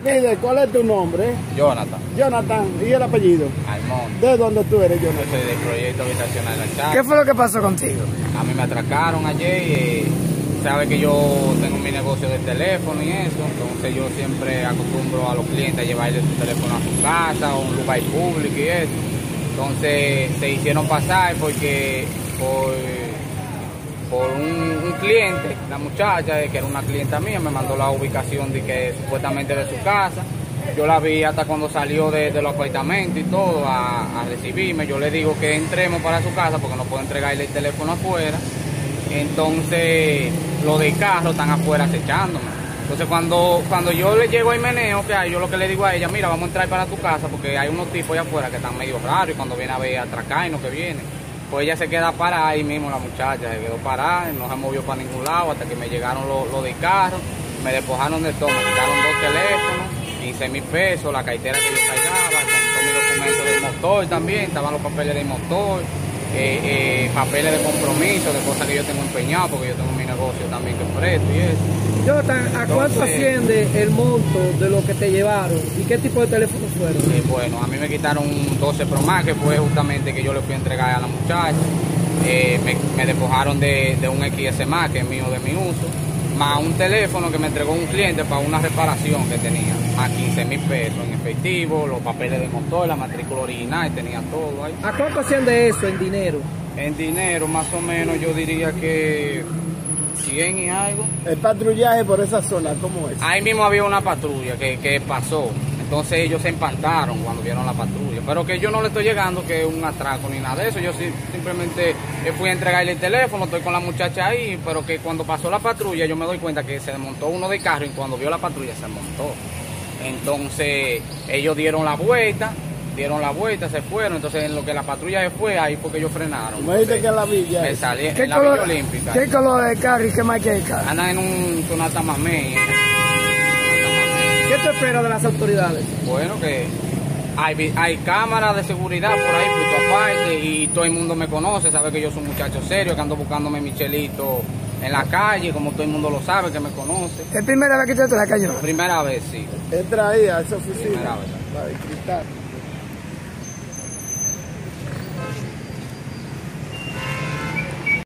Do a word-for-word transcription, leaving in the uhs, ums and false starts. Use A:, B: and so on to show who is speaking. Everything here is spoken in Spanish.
A: Mire, ¿cuál es tu nombre?
B: Jonathan.
A: Jonathan, ¿y el apellido?
B: Almonte.
A: ¿De dónde tú eres, Jonathan?
B: Yo soy del proyecto habitacional La Chaca.
C: ¿Qué fue lo que pasó contigo?
B: A mí me atracaron ayer y sabe que yo tengo mi negocio de teléfono y eso, entonces yo siempre acostumbro a los clientes a llevarle su teléfono a su casa o a un lugar público y eso. Entonces se hicieron pasar porque por, por un, un cliente, la muchacha, que era una clienta mía, me mandó la ubicación de que supuestamente de su casa. Yo la vi hasta cuando salió de, de los apartamentos y todo a, a recibirme. Yo le digo que entremos para su casa porque no puedo entregarle el teléfono afuera. Entonces los de carro están afuera acechándome. Entonces cuando, cuando yo le llego al meneo que hay, yo lo que le digo a ella, mira, vamos a entrar para tu casa porque hay unos tipos allá afuera que están medio raros y cuando viene a ver atracar y no que viene. Pues ella se queda parada ahí mismo, la muchacha se quedó parada, no se movió para ningún lado hasta que me llegaron los, los de carro, me despojaron de todo, me quitaron dos teléfonos, quince mil pesos, la cartera que yo cargaba, con todos mis documentos del motor también, estaban los papeles del motor. Eh, eh, papeles de compromiso, de cosas que yo tengo empeñado, porque yo tengo mi negocio también que presto y eso.
C: Jonathan, ¿a
B: Entonces,
C: cuánto asciende el monto de lo que te llevaron? ¿Y qué tipo de teléfonos fueron?
B: Eh, bueno, a mí me quitaron un doce Pro Max, que fue justamente que yo le fui a entregar a la muchacha. Eh, me, me despojaron de, de un X S Max, que es mío de mi uso, más un teléfono que me entregó un cliente para una reparación que tenía, más quince mil pesos en efectivo, los papeles de motor, la matrícula original, tenía todo ahí.
C: ¿A cuánto asciende eso en dinero?
B: En dinero, más o menos, yo diría que cien y algo.
A: El patrullaje por esa zona, ¿cómo es?
B: Ahí mismo había una patrulla que, que pasó, entonces ellos se empantaron cuando vieron la patrulla, pero que yo no le estoy llegando que es un atraco ni nada de eso, yo sí, simplemente fui a entregarle el teléfono, estoy con la muchacha ahí, pero que cuando pasó la patrulla yo me doy cuenta que se desmontó uno de carro y cuando vio la patrulla se montó. Entonces ellos dieron la vuelta, dieron la vuelta, se fueron, entonces en lo que la patrulla se fue, ahí fue que ellos frenaron.
A: Me dijiste que en la villa.
B: Me salí
C: ¿Qué
B: en la
C: color,
B: Villa Olímpica.
C: ¿Qué color de carro y qué marca de carro?
B: Andan en un Sonata Mamey.
C: ¿Qué te espera de las autoridades?
B: Bueno, que hay, vi- hay cámaras de seguridad por ahí, por todas partes, y todo el mundo me conoce, sabe que yo soy un muchacho serio, que ando buscándome mi chelito en la calle, como todo el mundo lo sabe, que me conoce.
C: ¿Es primera vez que te la cayó?
B: Primera vez, sí.
A: Entra ahí a esa oficina.
B: Primera vez.
A: La de cristal.